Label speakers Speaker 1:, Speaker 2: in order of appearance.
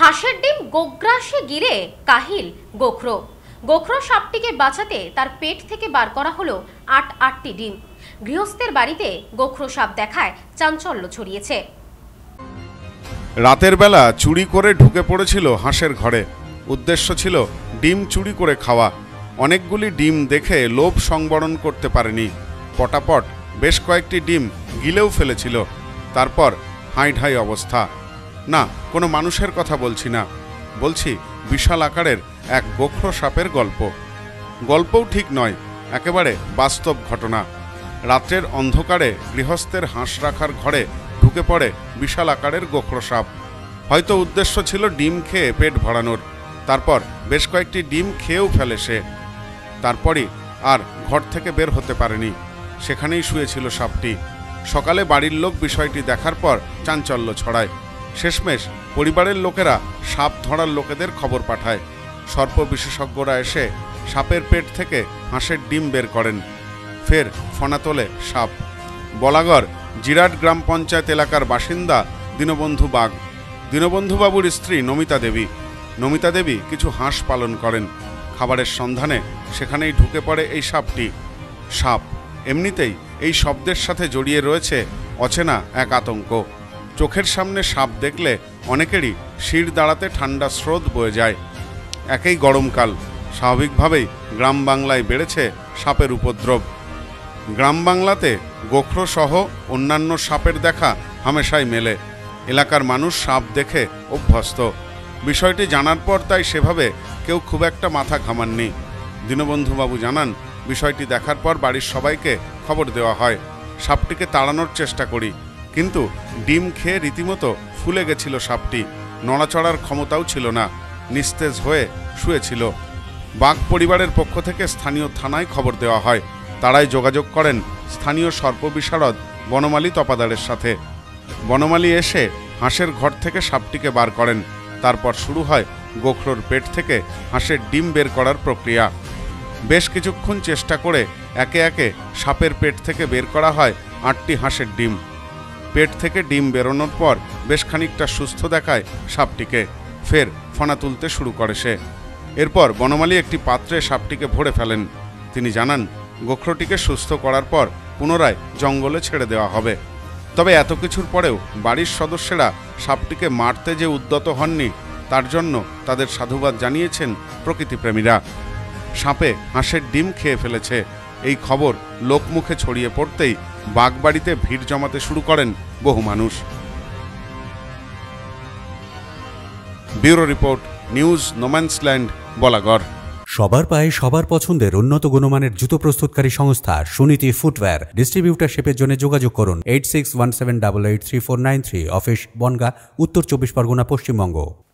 Speaker 1: হাঁসের ডিম গোগ্রাসে গিরে কাহিল গোখরো। গোখরো সাপটিকে বাঁচাতে তার পেট থেকে বার করা হলো আটটি ডিম। গৃহস্থের বাড়িতে গোখরো সাপ দেখায় চাঞ্চল্য ছড়িয়েছে।
Speaker 2: রাতের বেলা চুরি করে ঢুকে পড়েছিল হাঁসের ঘরে। উদ্দেশ্য ছিল ডিম চুরি করে খাওয়া। অনেকগুলি ডিম দেখে লোভ সংবরণ করতে পারেনি। পটাপট বেশ কয়েকটি ডিম গিলেও ফেলেছিল। তারপর হাঁইঢাই অবস্থা। না, কোনো মানুষের কথা বলছি না, বলছি বিশাল আকারের এক গোখরো সাপের গল্প। গল্পও ঠিক নয়, একেবারে বাস্তব ঘটনা। রাত্রের অন্ধকারে গৃহস্থের হাঁস রাখার ঘরে ঢুকে পড়ে বিশাল আকারের গোখরো সাপ। হয়তো উদ্দেশ্য ছিল ডিম খেয়ে পেট ভরানোর। তারপর বেশ কয়েকটি ডিম খেয়েও ফেলে সে। তারপরই আর ঘর থেকে বের হতে পারেনি, সেখানেই শুয়েছিল সাপটি। সকালে বাড়ির লোক বিষয়টি দেখার পর চাঞ্চল্য ছড়ায়। শেষমেশ পরিবারের লোকেরা সাপ ধরার লোকেদের খবর পাঠায়। সর্প বিশেষজ্ঞরা এসে সাপের পেট থেকে হাঁসের ডিম বের করেন। ফের ফনা তোলে সাপ। বলাগড় জিরাট গ্রাম পঞ্চায়েত এলাকার বাসিন্দা দীনবন্ধু বাগ। দীনবন্ধুবাবুর স্ত্রী নমিতা দেবী। নমিতা দেবী কিছু হাঁস পালন করেন। খাবারের সন্ধানে সেখানেই ঢুকে পড়ে এই সাপটি। সাপ এমনিতেই এই শব্দের সাথে জড়িয়ে রয়েছে অচেনা এক আতঙ্ক। চোখের সামনে সাপ দেখলে অনেকেরই শির দাঁড়াতে ঠান্ডা স্রোত বয়ে যায়। একেই গরমকাল, স্বাভাবিকভাবেই গ্রাম বাংলায় বেড়েছে সাপের উপদ্রব। গ্রাম বাংলাতে গোখরো সহ অন্যান্য সাপের দেখা হামেশাই মেলে। এলাকার মানুষ সাপ দেখে অভ্যস্ত। বিষয়টি জানার পর তাই সেভাবে কেউ খুব একটা মাথা ঘামাননি। দীনবন্ধুবাবু জানান, বিষয়টি দেখার পর বাড়ির সবাইকে খবর দেওয়া হয়। সাপটিকে তাড়ানোর চেষ্টা করি, কিন্তু ডিম খেয়ে রীতিমতো ফুলে গেছিল সাপটি। নড়াচড়ার ক্ষমতাও ছিল না, নিস্তেজ হয়ে শুয়েছিল। বাঘ পরিবারের পক্ষ থেকে স্থানীয় থানায় খবর দেওয়া হয়। তারাই যোগাযোগ করেন স্থানীয় সর্প বিশারদ বনমালী তপাদারের সাথে। বনমালী এসে হাঁসের ঘর থেকে সাপটিকে বার করেন। তারপর শুরু হয় গোখরোর পেট থেকে হাঁসের ডিম বের করার প্রক্রিয়া। বেশ কিছুক্ষণ চেষ্টা করে একে একে সাপের পেট থেকে বের করা হয় 8টি হাঁসের ডিম। পেট থেকে ডিম বেরোনোর পর বেশ খানিকটা সুস্থ দেখায় সাপটিকে। ফের ফনা তুলতে শুরু করে সে। এরপর বনমালী একটি পাত্রে সাপটিকে ভরে ফেলেন। তিনি জানান, গোখরোটিকে সুস্থ করার পর পুনরায় জঙ্গলে ছেড়ে দেওয়া হবে। তবে এত কিছুর পরেও বাড়ির সদস্যরা সাপটিকে মারতে যে উদ্যত হননি, তার জন্য তাদের সাধুবাদ জানিয়েছেন প্রকৃতিপ্রেমীরা। সাপে হাঁসের ডিম খেয়ে ফেলেছে এই খবর লোকমুখে ছড়িয়ে পড়তেই বাগবাড়িতে ভিড় জমাতে শুরু করেন বহু মানুষ। Bureau report, news no man's land, Balagarh.
Speaker 3: সবার পায়ে সবার পছন্দের উন্নত গুণমানের জুতো প্রস্তুতকারী সংস্থা সুনীতি ফুটওয়্যার। ডিস্ট্রিবিউটারশিপের জন্য যোগাযোগ করুন 8617883493। অফিস বনগাঁ, উত্তর 24 পরগনা, পশ্চিমবঙ্গ।